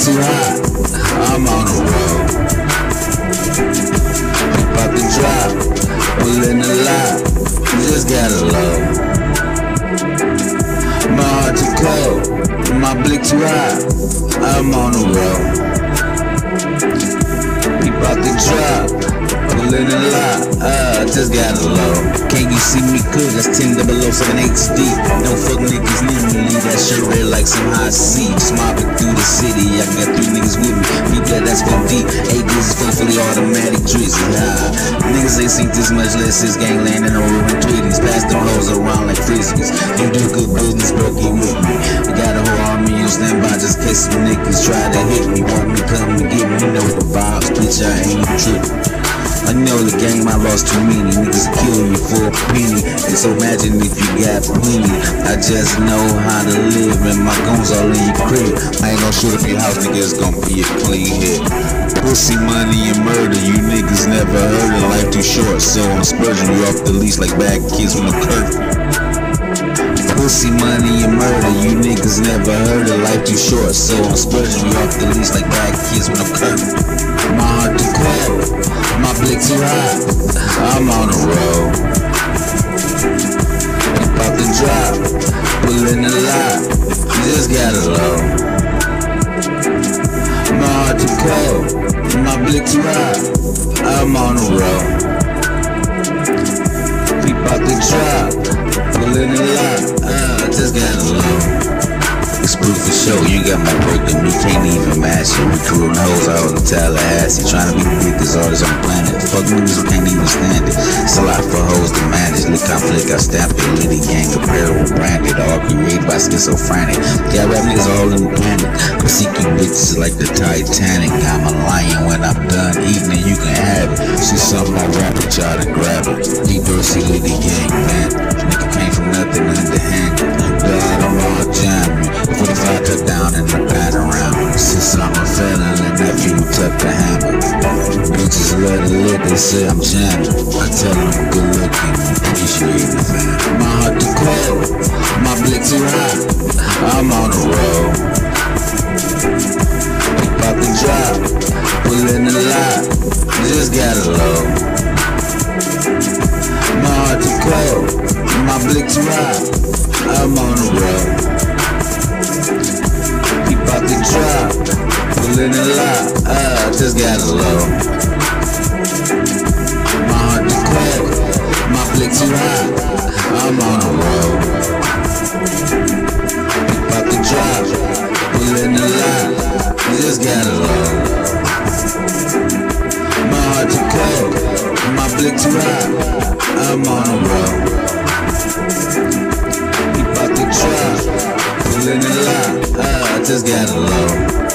too hot, I'm on the road. About to drop, pulling the lot, just got a load. My heart too cold, my blick too hot, I'm on the road. About to drop, pulling the lot, just got a load. Can't you see me good? That's 10-007 HD. No fuck niggas need me, leave that shit red like some hot sea. Just mobbing through the city, I got 3 niggas with me. Beat that's 4D, 8 glizzy, fully automatic drizzy. Niggas ain't seen this much less since gangland and rolling tweeties. Pass them hoes around like frisbees. You do good business, bro, get with me. We got a whole army on standby just in case some niggas try to hit me. Want me, come and get me, you know the vibes, bitch, I ain't tripping. I know the game, I lost too many. Niggas kill you for a penny. And so imagine if you got plenty. I just know how to live, and my guns all in your crib. I ain't gon' shoot up your house, niggas gon' be a clean hit. Pussy, money, and murder, you niggas never heard of. Life too short, so I'm spurging you off the leash like bad kids with no curfew. Pussy, money, and murder, you niggas never heard of. Life too short, so I'm spurging you off the leash like bad kids with no curfew. My heart too cold, my blick too hot, I'm on the road. About to drop, pulling the lot, just got a load. My heart too cold, my blick too hot, I'm on the road. About to drop, pulling the lot, just got a load. It's proof for show, you got my work and you can't even match it. Recruiting hoes out in Tallahassee, trying to be the biggest artist on the planet. Fuck niggas who can't even stand it. It's a lot for hoes to manage. Lick ConFlick, I stamped it. Litty gang apparel branded, all created by schizophrenic. Got rap niggas all in the panic. I'm seeking bitches like the Titanic. I'm a lion when I'm done eating it, you can have it. She's something I rap with y'all to grab it. Dee Dorsey, Litty gang band. Nigga came from nothing underhanded. God, I'm all jamming. 45 tuck down and the pat around. Since I'm a felon and nephew tuck the hammer. Bitches love to lick, they say I'm jamming. I tell them good looking, appreciate it, man. My heart too cold, my blick too hot, I'm on the road. About to drop, pulling the lot, just got a load. My heart too cold, my blick too hot, I'm on the road. About to drop, pulling the lot, just got a load. My heart too cold, my blick too hot, I'm on the road. About to drop, pulling the lot, just got a load. My heart too cold, my blick too hot, I'm on the road. About to drop, pulling the lot, just got a load.